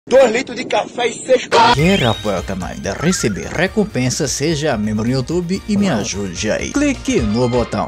2 litros de café e 6 Quer apoiar o canal e ainda receber recompensa? Seja membro no YouTube e me ajude aí. Clique no botão.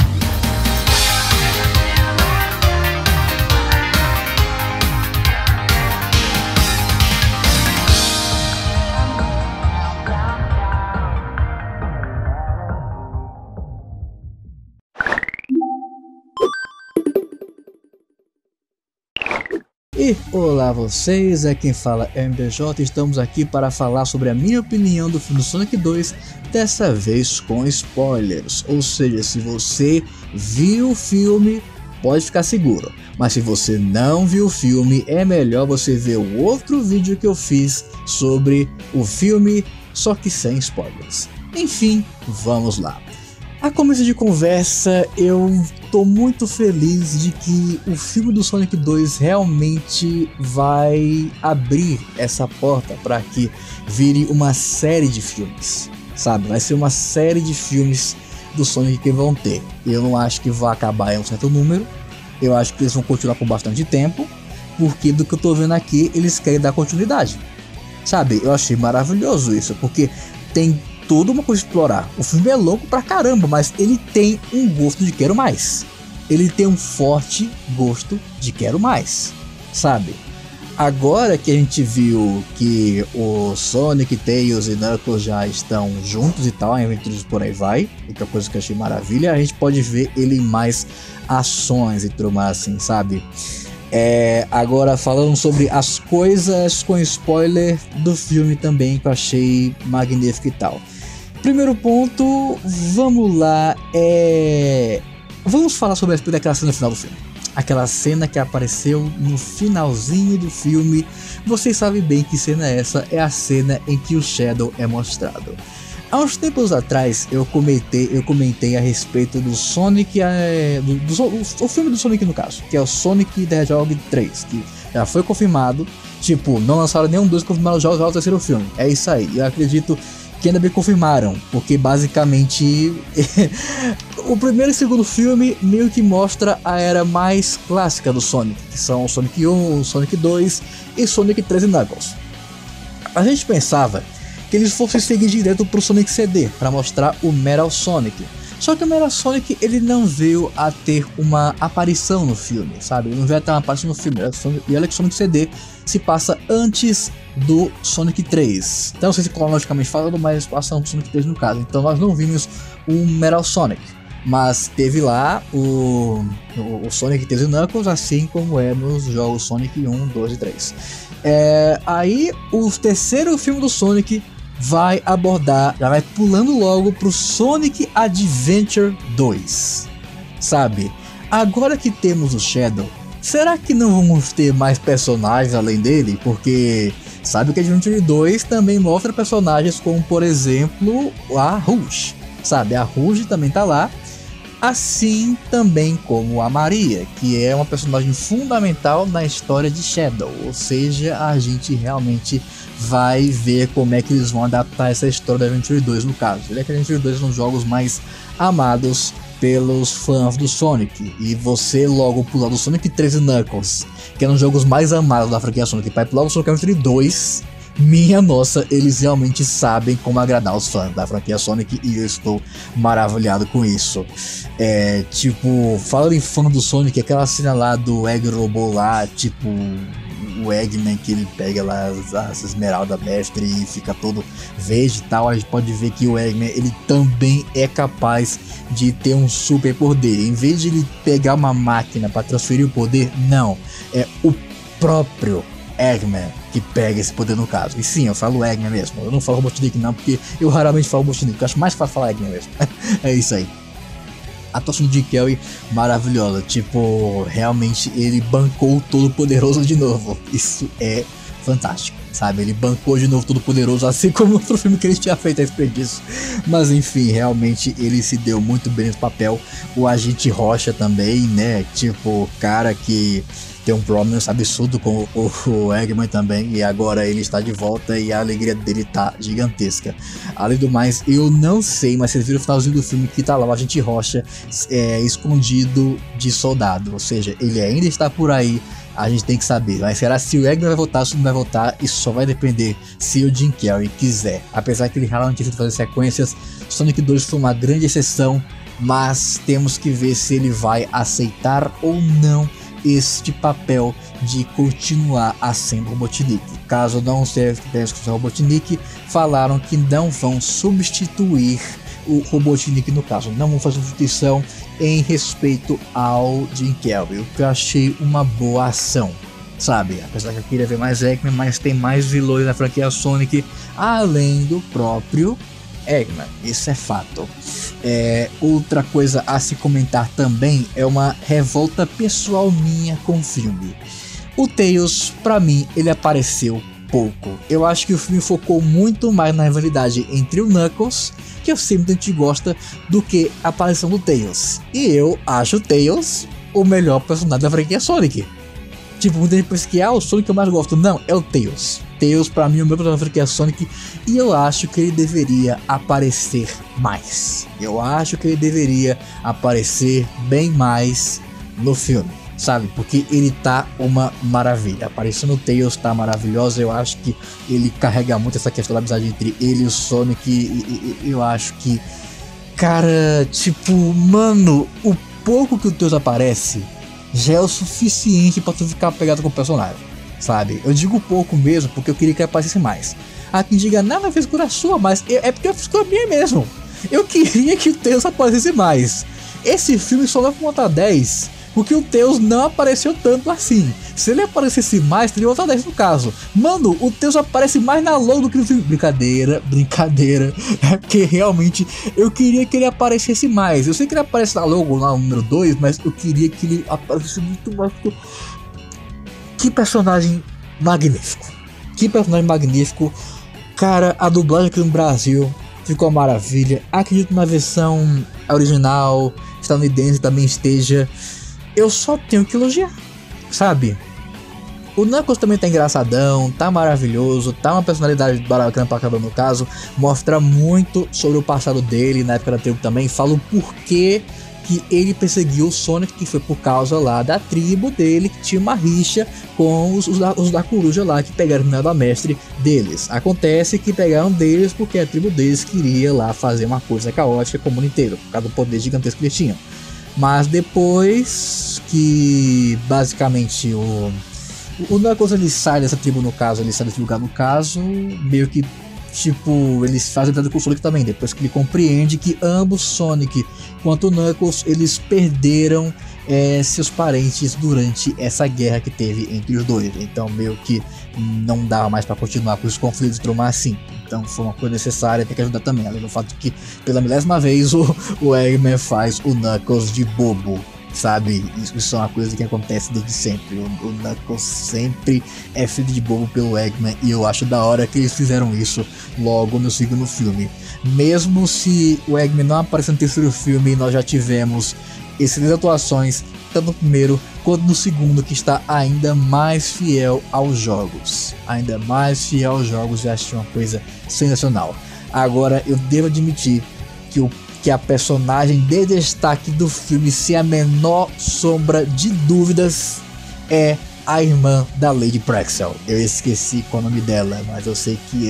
E olá vocês, é quem fala é MBJ. Estamos aqui para falar sobre a minha opinião do filme do Sonic 2, dessa vez com spoilers. Ou seja, se você viu o filme, pode ficar seguro, mas se você não viu o filme, é melhor você ver o outro vídeo que eu fiz sobre o filme, só que sem spoilers. Enfim, vamos lá. A começo de conversa, eu tô muito feliz de que o filme do Sonic 2 realmente vai abrir essa porta para que vire uma série de filmes, sabe? Vai ser uma série de filmes do Sonic que vão ter. Eu não acho que vai acabar em um certo número, eu acho que eles vão continuar por bastante tempo, porque do que eu tô vendo aqui, eles querem dar continuidade, sabe? Eu achei maravilhoso isso, porque tem toda uma coisa a explorar. O filme é longo pra caramba, mas ele tem um gosto de quero mais. Ele tem um forte gosto de quero mais, sabe? Agora que a gente viu que o Sonic, Tails e Knuckles já estão juntos e tal, em aventuras por aí vai, outra coisa que eu achei maravilha, a gente pode ver ele em mais ações e tudo mais assim, sabe? Agora falando sobre as coisas com spoiler do filme também, que eu achei magnífico e tal. Primeiro ponto, vamos lá, vamos falar sobre a respeito daquela cena final do filme. Aquela cena que apareceu no finalzinho do filme. Vocês sabem bem que cena é essa, é a cena em que o Shadow é mostrado. Há uns tempos atrás eu comentei a respeito do Sonic, o filme do Sonic no caso, que é o Sonic the Hedgehog 3, que já foi confirmado, tipo, não lançaram nenhum dos, confirmaram já o terceiro filme, é isso aí, eu acredito que ainda bem confirmaram, porque basicamente o primeiro e segundo filme meio que mostra a era mais clássica do Sonic, que são o Sonic 1, o Sonic 2 e Sonic 3 e Knuckles. A gente pensava que eles fossem seguir direto pro Sonic CD, para mostrar o Metal Sonic. Só que o Metal Sonic, ele não veio a ter uma aparição no filme, sabe? Ele não veio a ter uma aparição no filme. E olha que o Sonic CD se passa antes do Sonic 3. Então não sei se cronologicamente falando, mas passa no Sonic 3 no caso. Então nós não vimos o Metal Sonic. Mas teve lá o Sonic, Tails e Knuckles, assim como é nos jogos Sonic 1, 2 e 3. Aí o terceiro filme do Sonic vai abordar, já vai pulando logo pro Sonic Adventure 2, sabe? Agora que temos o Shadow, será que não vamos ter mais personagens além dele? Porque sabe que Adventure 2 também mostra personagens como, por exemplo, a Rouge, sabe? A Rouge também tá lá, assim também como a Maria, que é uma personagem fundamental na história de Shadow, ou seja, a gente realmente vai ver como é que eles vão adaptar essa história da Adventure 2 no caso. Ele é que a Adventure 2 é um dos jogos mais amados pelos fãs do Sonic, e você logo pular do Sonic 3 e Knuckles, que eram os jogos mais amados da franquia Sonic, para pular do Sonic Adventure 2, minha nossa, eles realmente sabem como agradar os fãs da franquia Sonic, e eu estou maravilhado com isso. Tipo, falando em fã do Sonic, aquela cena lá do Egg Robô lá, tipo, o Eggman que ele pega lá as esmeralda mestre e fica todo verde e tal, a gente pode ver que o Eggman, ele também é capaz de ter um super poder. Em vez de ele pegar uma máquina para transferir o poder, não, é o próprio Eggman que pega esse poder no caso. E sim, eu falo Eggman mesmo, eu não falo Robotnik não, porque eu raramente falo Robotnik, eu acho mais fácil falar Eggman mesmo. É isso aí. A atuação de Jim Carrey maravilhosa, tipo, realmente ele bancou o Todo-Poderoso de novo, isso é fantástico, sabe? Ele bancou de novo Todo-Poderoso, assim como outro filme que ele tinha feito a respeito disso. Mas enfim, realmente ele se deu muito bem no papel. O Agente Rocha também, né? Tipo, cara que tem um prominence absurdo com o Eggman também, e agora ele está de volta e a alegria dele tá gigantesca. Além do mais, eu não sei, mas vocês viram o finalzinho do filme que tá lá o Agente Rocha escondido de soldado, ou seja, ele ainda está por aí A gente tem que saber, mas será se o Eggman vai voltar ou se não vai voltar? Isso só vai depender se o Jim Carrey quiser. Apesar que ele realmente tem que fazer sequências, Sonic 2 foi uma grande exceção, mas temos que ver se ele vai aceitar ou não este papel de continuar a sendo Robotnik. Caso não seja Robotnik, falaram que não vão substituir o Robotnik, no caso, não vão fazer substituição em respeito ao Jim Carrey, o que eu achei uma boa ação, sabe? Apesar que eu queria ver mais Eggman, mas tem mais vilões na franquia Sonic, além do próprio Eggman, isso é fato. Outra coisa a se comentar também é uma revolta pessoal minha com o filme. O Tails, pra mim, ele apareceu pouco. Eu acho que o filme focou muito mais na rivalidade entre o Knuckles, que eu sempre a gente gosta, do que a aparição do Tails. E eu acho o Tails o melhor personagem da franquia Sonic. Tipo, muita gente pensa que o Sonic que eu mais gosto. Não, é o Tails. Tails pra mim é o meu personagem da franquia Sonic, e eu acho que ele deveria aparecer mais. Eu acho que ele deveria aparecer bem mais no filme, sabe? Porque ele tá uma maravilha. Aparecendo o Tails tá maravilhosa. Eu acho que ele carrega muito essa questão da amizade entre ele e o Sonic. E eu acho que, cara, tipo, mano, o pouco que o Tails aparece já é o suficiente pra tu ficar pegado com o personagem, sabe? Eu digo pouco mesmo porque eu queria que ele aparecesse mais. Há quem diga, não, mas frescura sua, mas é porque a frescura minha mesmo. Eu queria que o Tails aparecesse mais. Esse filme só leva pra nota 10 porque o Tails não apareceu tanto assim. Se ele aparecesse mais, teria nota 10 no caso. Mano, o Tails aparece mais na logo do que no filme. Brincadeira. É porque realmente eu queria que ele aparecesse mais. Eu sei que ele aparece na logo, lá no número 2, mas eu queria que ele aparecesse muito mais. Que personagem magnífico. Que personagem magnífico. Cara, a dublagem aqui no Brasil ficou uma maravilha. Acredito na versão original estadunidense também esteja. Eu só tenho que elogiar, sabe? O Knuckles também tá engraçadão, tá maravilhoso, tá uma personalidade bacana pra caramba no caso. Mostra muito sobre o passado dele na época da tribo também. Fala o porquê que ele perseguiu o Sonic, que foi por causa lá da tribo dele, que tinha uma rixa com os da coruja lá, que pegaram o mel da mestre deles. Acontece que pegaram deles porque a tribo deles queria lá fazer uma coisa caótica como o mundo inteiro, por causa do poder gigantesco que eles tinham. Mas depois que basicamente o Knuckles ele sai dessa tribo no caso, ele sai desse lugar no caso, meio que tipo, eles fazem amizade com o Sonic também, depois que ele compreende que ambos, Sonic quanto o Knuckles, eles perderam seus parentes durante essa guerra que teve entre os dois. Então meio que não dava mais pra continuar com os conflitos e tromar assim. Então foi uma coisa necessária, tem que ajudar também, além do fato que pela milésima vez o Eggman faz o Knuckles de bobo, sabe? Isso é uma coisa que acontece desde sempre. O Knuckles sempre é feito de bobo pelo Eggman, e eu acho da hora que eles fizeram isso logo no segundo filme. Mesmo se o Eggman não apareceu no terceiro filme, nós já tivemos excelentes atuações, tanto no primeiro quanto no segundo, que está ainda mais fiel aos jogos. Ainda mais fiel aos jogos, eu acho uma coisa sensacional. Agora, eu devo admitir que a personagem de destaque do filme, sem a menor sombra de dúvidas, é a irmã da Lady Praxel. Eu esqueci qual é o nome dela, mas eu sei que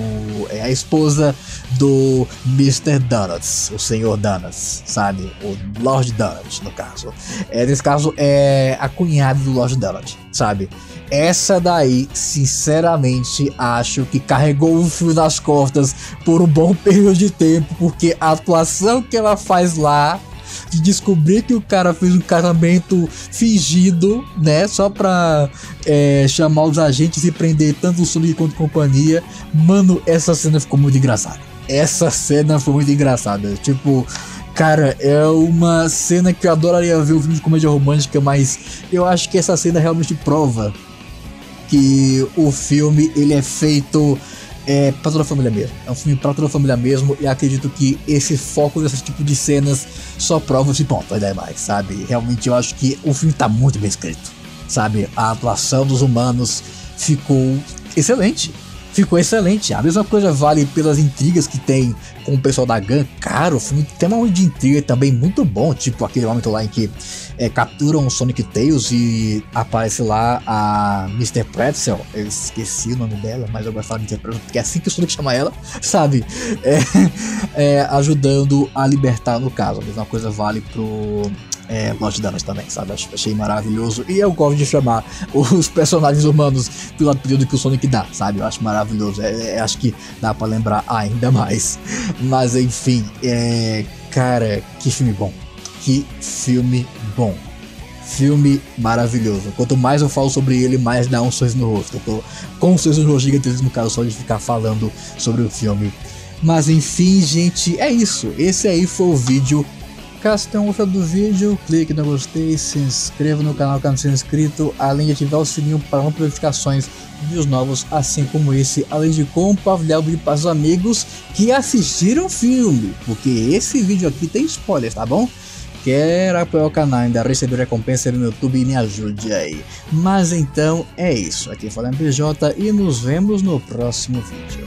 é a esposa do Mr. Donuts, o Senhor Donuts, sabe? O Lord Donut, no caso. Nesse caso, é a cunhada do Lord Donut, sabe? Essa daí, sinceramente, acho que carregou o fio nas costas por um bom período de tempo, porque a atuação que ela faz lá, de descobrir que o cara fez um casamento fingido, né, só pra chamar os agentes e prender tanto o Sonic quanto a companhia. Mano, essa cena ficou muito engraçada. Essa cena foi muito engraçada. Tipo, cara, é uma cena que eu adoraria ver um filme de comédia romântica, mas eu acho que essa cena realmente prova que o filme ele é feito pra toda a família mesmo. É um filme pra toda a família mesmo, e acredito que esse foco desse tipo de cenas só prova esse ponto, vai dar mais, sabe? Realmente eu acho que o filme tá muito bem escrito, sabe? A atuação dos humanos ficou excelente. ficou excelente. A mesma coisa vale pelas intrigas que tem com o pessoal da Gun. Cara, o filme tem uma de intriga também muito bom, tipo aquele momento lá em que capturam o Sonic Tails e aparece lá a Mr. Pretzel. Eu esqueci o nome dela, mas eu gosto de falar Mr. Pretzel porque é assim que o Sonic chama ela, sabe? Ajudando a libertar, no caso. A mesma coisa vale pro Lost Damage também, sabe? Achei maravilhoso. E eu gosto de chamar os personagens humanos pelo apelido que o Sonic dá, sabe? Eu acho maravilhoso. Acho que dá pra lembrar ainda mais. Mas enfim, cara, que filme bom. Que filme bom. Filme maravilhoso. Quanto mais eu falo sobre ele, mais dá um sorriso no rosto. Eu tô com um sorriso no rosto gigantesco, no caso, só de ficar falando sobre o filme. Mas enfim, gente, é isso. Esse aí foi o vídeo. Caso tenham gostado do vídeo, clique no gostei, se inscreva no canal caso não seja inscrito, além de ativar o sininho para não perder notificações de vídeos novos, assim como esse, além de compartilhar o vídeo para os amigos que assistiram o filme, porque esse vídeo aqui tem spoilers, tá bom? Quer apoiar o canal, ainda receber recompensa no YouTube e me ajude aí. Mas então é isso, aqui fala MPJ e nos vemos no próximo vídeo.